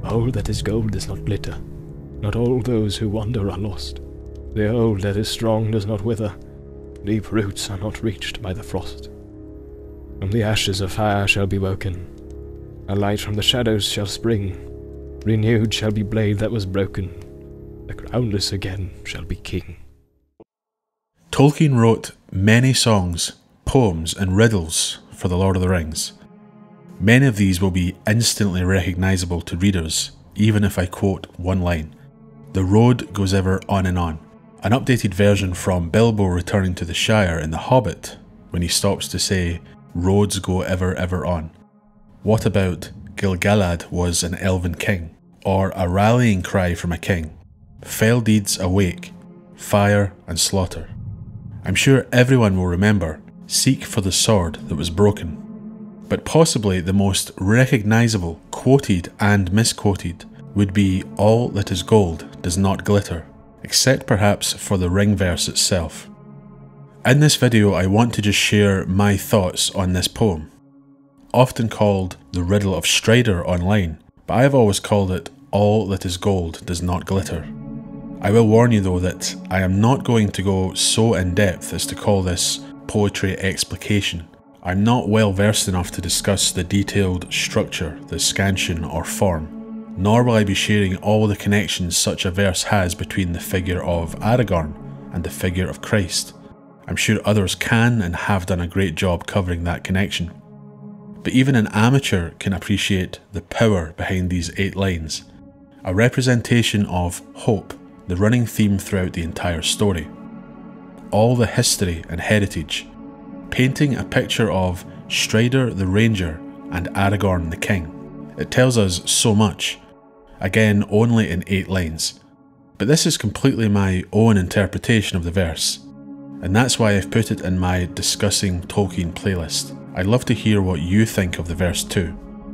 All that is gold does not glitter. Not all those who wander are lost. The old that is strong does not wither. Deep roots are not reached by the frost. From the ashes a fire shall be woken. A light from the shadows shall spring. Renewed shall be blade that was broken. The crownless again shall be king. Tolkien wrote many songs, poems and riddles for The Lord of the Rings. Many of these will be instantly recognisable to readers, even if I quote one line. The road goes ever on and on. An updated version from Bilbo returning to the Shire in The Hobbit, when he stops to say, roads go ever, ever on. What about Gil-galad was an elven king? Or a rallying cry from a king? Fell deeds awake, fire and slaughter. I'm sure everyone will remember, seek for the sword that was broken. But possibly the most recognisable, quoted and misquoted, would be all that is gold does not glitter, except perhaps for the ring verse itself. In this video I want to just share my thoughts on this poem. Often called the Riddle of Strider online, but I have always called it all that is gold does not glitter. I will warn you though that I am not going to go so in depth as to call this poetry explication. I'm not well versed enough to discuss the detailed structure, the scansion or form, nor will I be sharing all the connections such a verse has between the figure of Aragorn and the figure of Christ. I'm sure others can and have done a great job covering that connection. But even an amateur can appreciate the power behind these 8 lines, a representation of hope, the running theme throughout the entire story. All the history and heritage, painting a picture of Strider the Ranger and Aragorn the King. It tells us so much, again only in 8 lines. But this is completely my own interpretation of the verse, and that's why I've put it in my Discussing Tolkien playlist. I'd love to hear what you think of the verse too.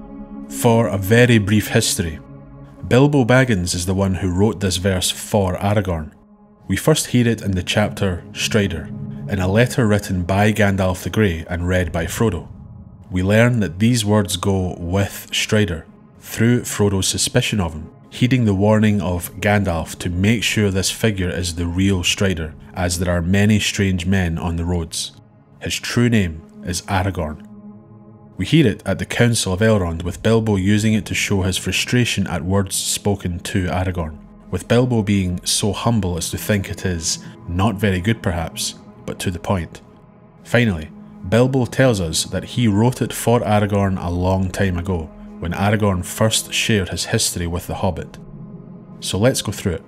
For a very brief history, Bilbo Baggins is the one who wrote this verse for Aragorn. We first hear it in the chapter Strider, in a letter written by Gandalf the Grey and read by Frodo. We learn that these words go with Strider, through Frodo's suspicion of him, heeding the warning of Gandalf to make sure this figure is the real Strider, as there are many strange men on the roads. His true name is Aragorn. We hear it at the Council of Elrond, with Bilbo using it to show his frustration at words spoken to Aragorn, with Bilbo being so humble as to think it is not very good perhaps, but to the point. Finally, Bilbo tells us that he wrote it for Aragorn a long time ago, when Aragorn first shared his history with the Hobbit. So let's go through it.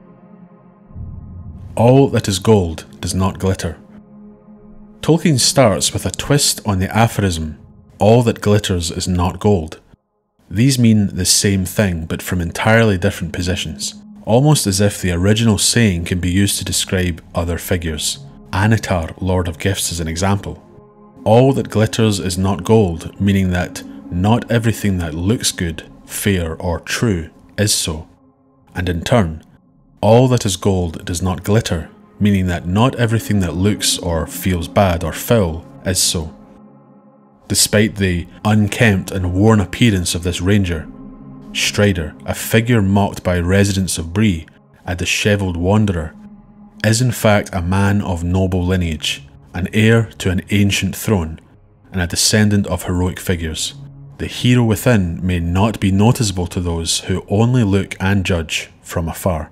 All that is gold does not glitter. Tolkien starts with a twist on the aphorism, all that glitters is not gold. These mean the same thing but from entirely different positions, almost as if the original saying can be used to describe other figures. Anatar, Lord of Gifts, is an example. All that glitters is not gold, meaning that not everything that looks good, fair or true is so. And in turn, all that is gold does not glitter, meaning that not everything that looks or feels bad or foul is so. Despite the unkempt and worn appearance of this ranger, Strider, a figure mocked by residents of Bree, a dishevelled wanderer, is in fact a man of noble lineage, an heir to an ancient throne, and a descendant of heroic figures. The hero within may not be noticeable to those who only look and judge from afar.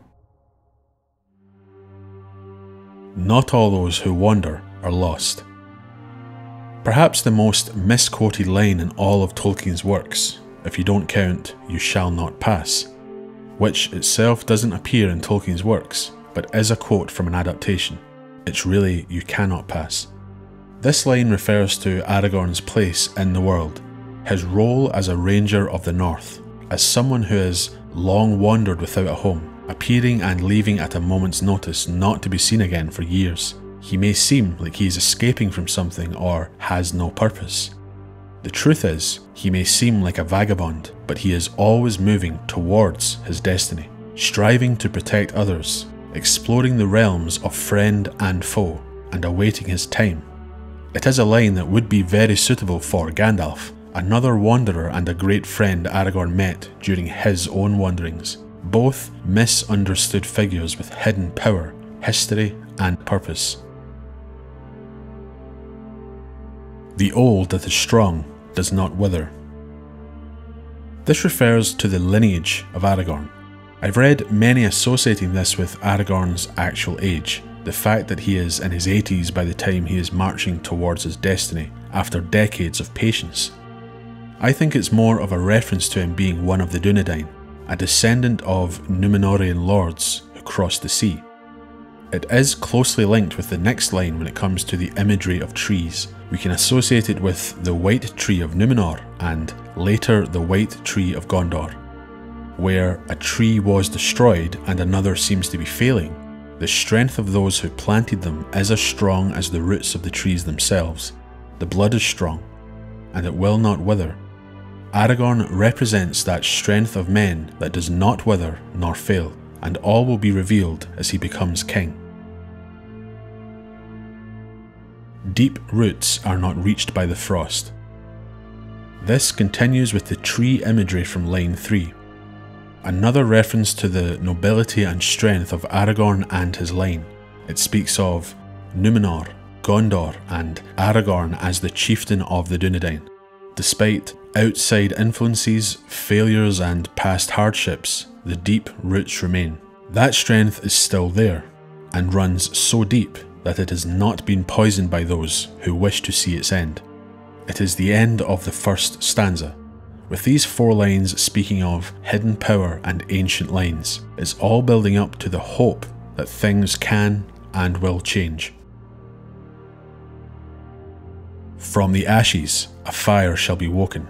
Not all those who wander are lost. Perhaps the most misquoted line in all of Tolkien's works, if you don't count "you shall not pass," which itself doesn't appear in Tolkien's works, but is a quote from an adaptation. It's really "you cannot pass." This line refers to Aragorn's place in the world, his role as a ranger of the north, as someone who has long wandered without a home, appearing and leaving at a moment's notice not to be seen again for years. He may seem like he is escaping from something or has no purpose. The truth is, he may seem like a vagabond, but he is always moving towards his destiny, striving to protect others, exploring the realms of friend and foe, and awaiting his time. It is a line that would be very suitable for Gandalf, another wanderer and a great friend Aragorn met during his own wanderings, both misunderstood figures with hidden power, history, and purpose. The old that is strong does not wither. This refers to the lineage of Aragorn. I've read many associating this with Aragorn's actual age, the fact that he is in his 80s by the time he is marching towards his destiny after decades of patience. I think it's more of a reference to him being one of the Dunedain, a descendant of Númenórean lords who crossed the sea. It is closely linked with the next line when it comes to the imagery of trees. We can associate it with the white tree of Númenor and later the white tree of Gondor. Where a tree was destroyed and another seems to be failing, the strength of those who planted them is as strong as the roots of the trees themselves. The blood is strong, and it will not wither. Aragorn represents that strength of men that does not wither nor fail, and all will be revealed as he becomes king. Deep roots are not reached by the frost. This continues with the tree imagery from line 3. Another reference to the nobility and strength of Aragorn and his line. It speaks of Númenor, Gondor, and Aragorn as the chieftain of the Dunedain. Despite outside influences, failures, and past hardships, the deep roots remain. That strength is still there, and runs so deep that it has not been poisoned by those who wish to see its end. It is the end of the first stanza. With these 4 lines speaking of hidden power and ancient lines, it's all building up to the hope that things can and will change. From the ashes, a fire shall be woken.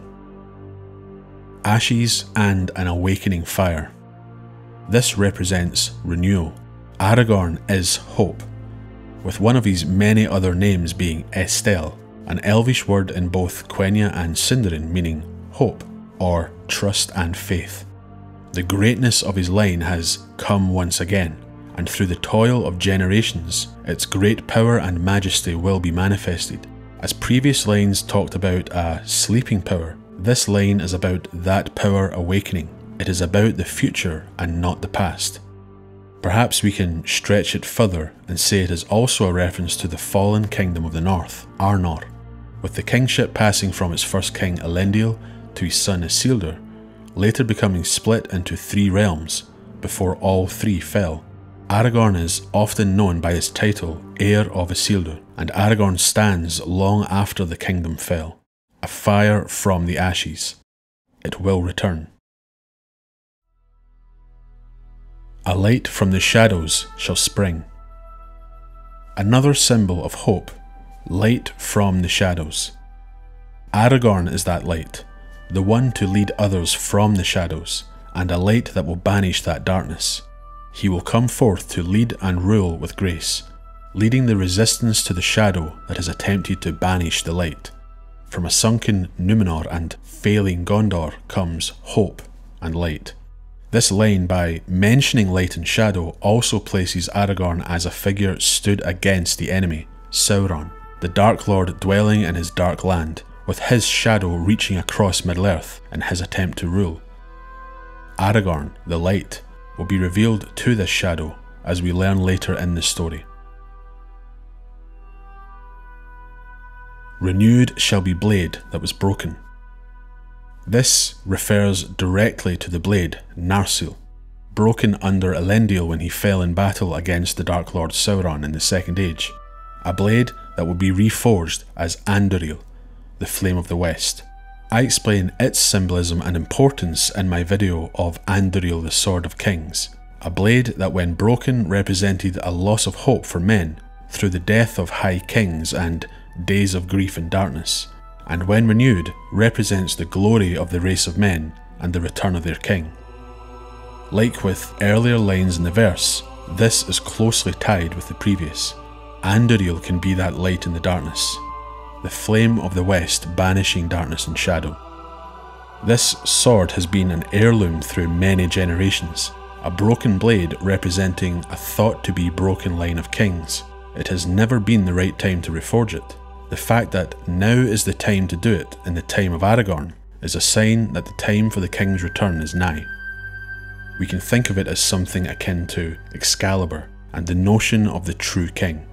Ashes and an awakening fire. This represents renewal. Aragorn is hope, with one of his many other names being Estel, an elvish word in both Quenya and Sindarin meaning hope, or trust and faith. The greatness of his line has come once again, and through the toil of generations, its great power and majesty will be manifested. As previous lines talked about a sleeping power, this line is about that power awakening. It is about the future and not the past. Perhaps we can stretch it further and say it is also a reference to the fallen kingdom of the north, Arnor, with the kingship passing from its first king Elendil to his son Isildur, later becoming split into 3 realms before all 3 fell. Aragorn is often known by his title Heir of Isildur, and Aragorn stands long after the kingdom fell. A fire from the ashes. It will return. A light from the shadows shall spring. Another symbol of hope, light from the shadows. Aragorn is that light, the one to lead others from the shadows, and a light that will banish that darkness. He will come forth to lead and rule with grace, leading the resistance to the shadow that has attempted to banish the light. From a sunken Númenor and failing Gondor comes hope and light. This line, by mentioning light and shadow, also places Aragorn as a figure stood against the enemy, Sauron, the Dark Lord dwelling in his dark land, with his shadow reaching across Middle-earth in his attempt to rule. Aragorn, the light, will be revealed to this shadow as we learn later in the story. Renewed shall be blade that was broken. This refers directly to the blade, Narsil, broken under Elendil when he fell in battle against the Dark Lord Sauron in the Second Age, a blade that will be reforged as Andúril, the Flame of the West. I explain its symbolism and importance in my video of Andúril the Sword of Kings, a blade that when broken represented a loss of hope for men through the death of high kings and days of grief and darkness, and when renewed represents the glory of the race of men and the return of their king. Like with earlier lines in the verse, this is closely tied with the previous. Andúril can be that light in the darkness, the flame of the west banishing darkness and shadow. This sword has been an heirloom through many generations, a broken blade representing a thought to be broken line of kings. It has never been the right time to reforge it. The fact that now is the time to do it in the time of Aragorn is a sign that the time for the king's return is nigh. We can think of it as something akin to Excalibur and the notion of the true king.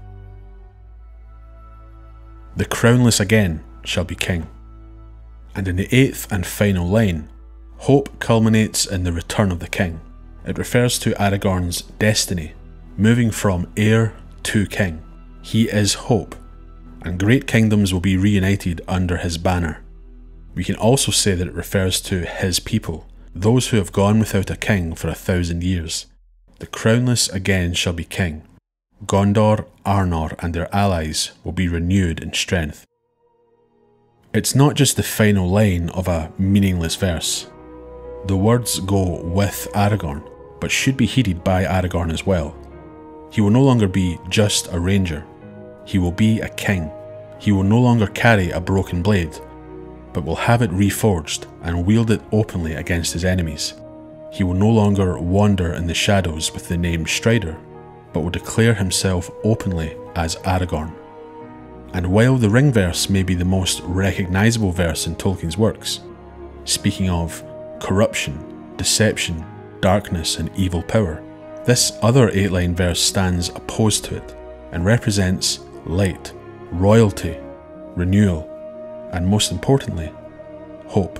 The crownless again shall be king. And in the 8th and final line, hope culminates in the return of the king. It refers to Aragorn's destiny, moving from heir to king. He is hope, and great kingdoms will be reunited under his banner. We can also say that it refers to his people, those who have gone without a king for 1,000 years. The crownless again shall be king. Gondor, Arnor and their allies will be renewed in strength. It's not just the final line of a meaningless verse. The words go with Aragorn, but should be heeded by Aragorn as well. He will no longer be just a ranger. He will be a king. He will no longer carry a broken blade, but will have it reforged and wield it openly against his enemies. He will no longer wander in the shadows with the name Strider, but will declare himself openly as Aragorn. And while the ring verse may be the most recognisable verse in Tolkien's works, speaking of corruption, deception, darkness and evil power, this other 8-line verse stands opposed to it and represents light, royalty, renewal, and most importantly, hope.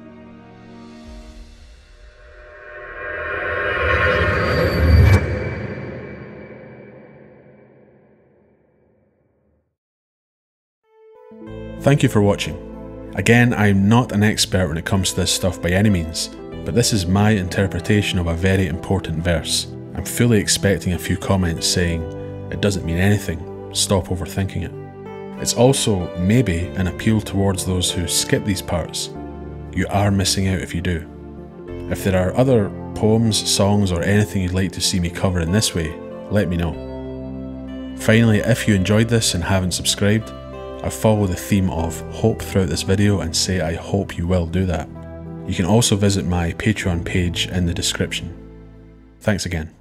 Thank you for watching. Again, I'm not an expert when it comes to this stuff by any means, but this is my interpretation of a very important verse. I'm fully expecting a few comments saying, it doesn't mean anything, stop overthinking it. It's also, maybe, an appeal towards those who skip these parts. You are missing out if you do. If there are other poems, songs or anything you'd like to see me cover in this way, let me know. Finally, if you enjoyed this and haven't subscribed, I follow the theme of hope throughout this video and say I hope you will do that. You can also visit my Patreon page in the description. Thanks again.